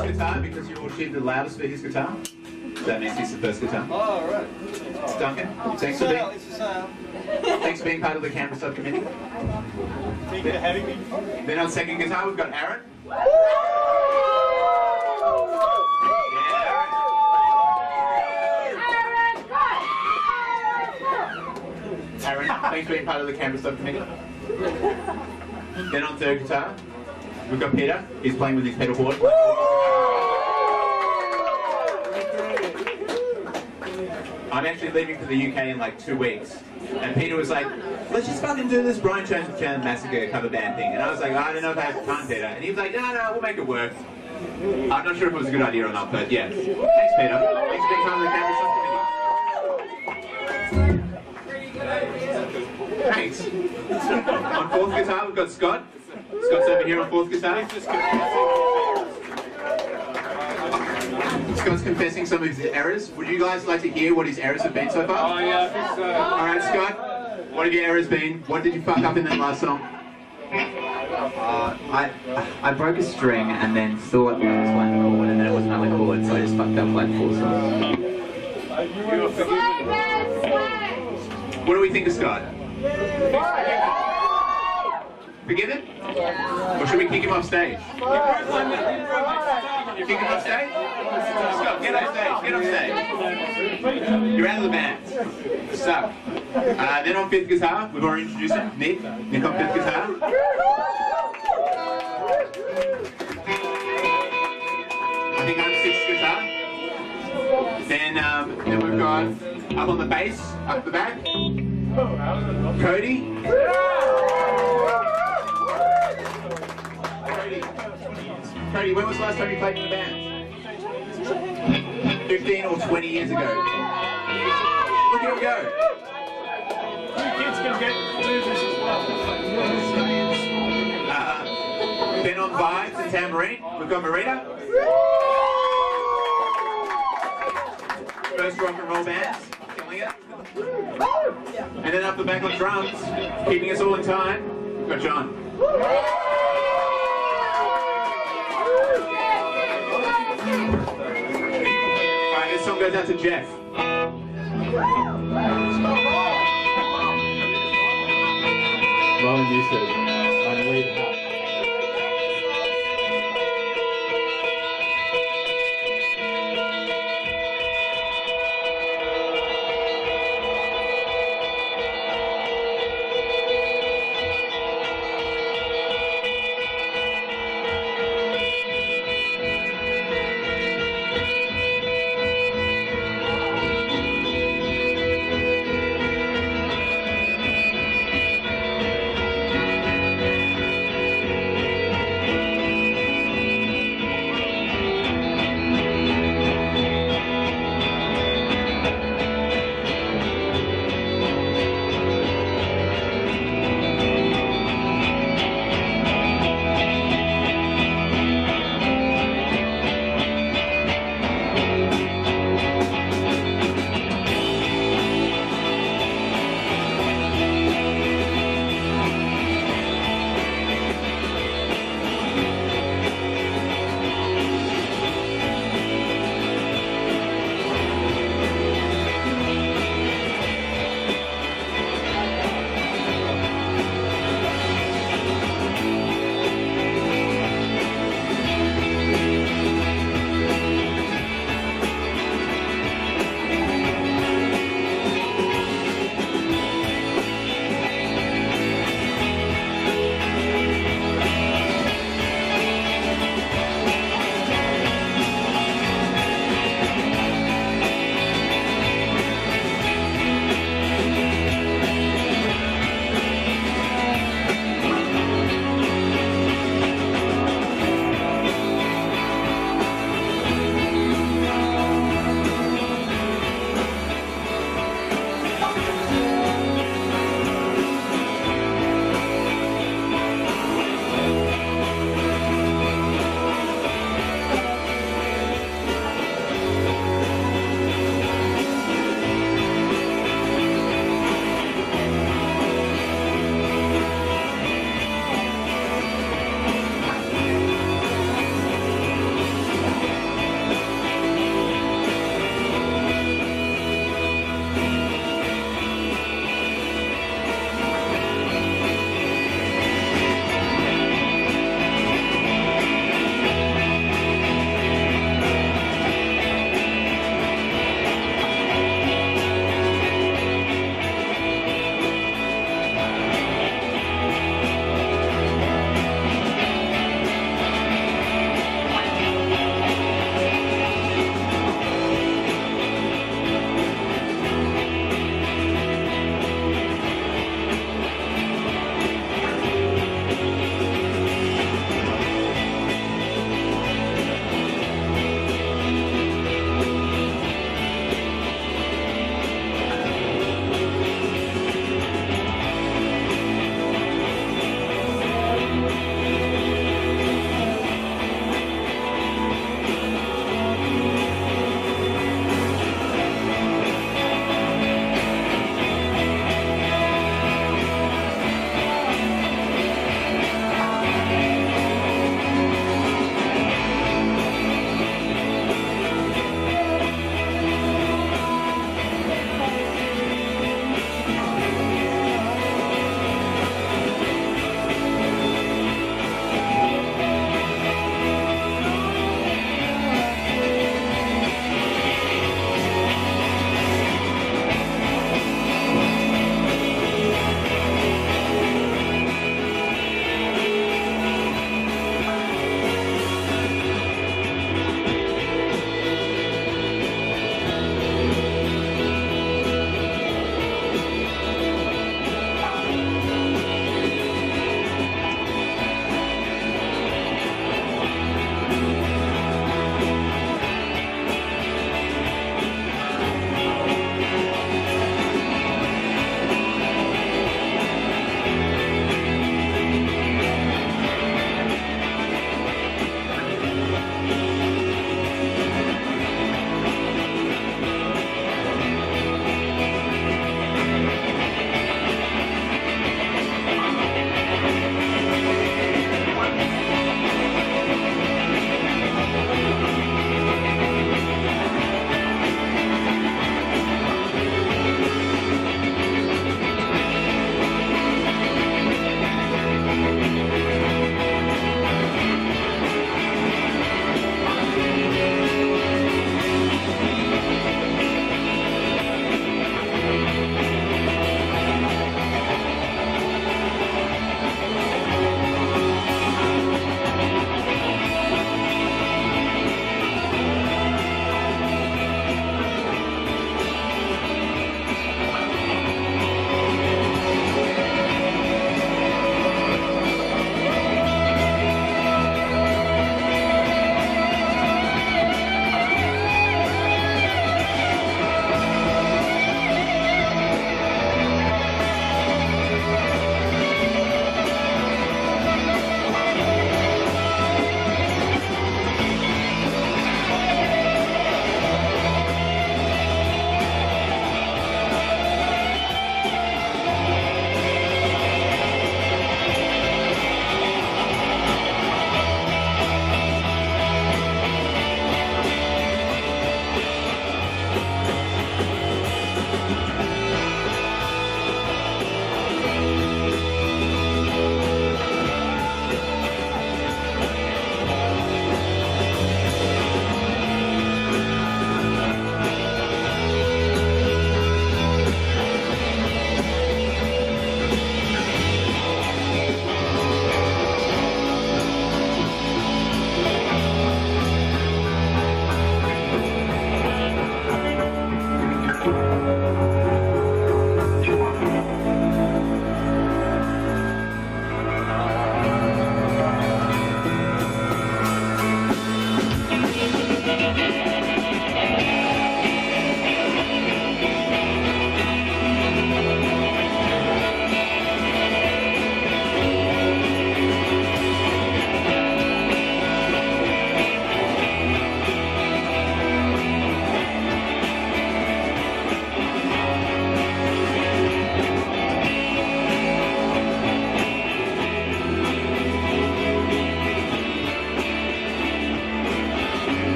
his guitar because you all cheered the loudest for his guitar. So that means he's the first guitar. Oh, right. It's Duncan. Thanks for being part of the camera subcommittee. Thank you for having me. Then on second guitar we've got Aaron. Aaron, thanks for being part of the camera subcommittee. Then on third guitar, we've got Peter. He's playing with his pedal board. I'm actually leaving for the UK in like 2 weeks. And Peter was like, let's just fucking do this Brian Jones with German Massacre cover band thing. And I was like, I don't know if I have time, Peter. And he was like, no, we'll make it work. I'm not sure if it was a good idea or not, but yeah. Thanks, Peter. Thanks for being part of the camera subcommittee. Thanks. On fourth guitar, we've got Scott. Scott's over here on fourth guitar. Scott's confessing some of his errors. Would you guys like to hear what his errors have been so far? Oh, yeah, I think so. Alright, Scott, what have your errors been? What did you fuck up in that last song? I broke a string and then thought that was one chord and then it wasn't another chord, so I just fucked up like 4 songs. What do we think of Scott? Forgiven? Or should we kick him off stage? You kick him off stage? Scott, get off stage, get off stage. You're out of the band. So, then on fifth guitar, we've already introduced him, Nick. Nick on fifth guitar. I think I'm sixth guitar. Then we've got up on the bass, up the back, Cody. Cody, when was the last time you played in a band? 15 or 20 years ago. Look at him go. You kids can do this as well. Then on vibes and tambourine, we've got Marina. First rock and roll band, killing it. And then up the back on drums, keeping us all in time, we've got John. Alright, this song goes out to Jeff. Rowan Newsted, on lead.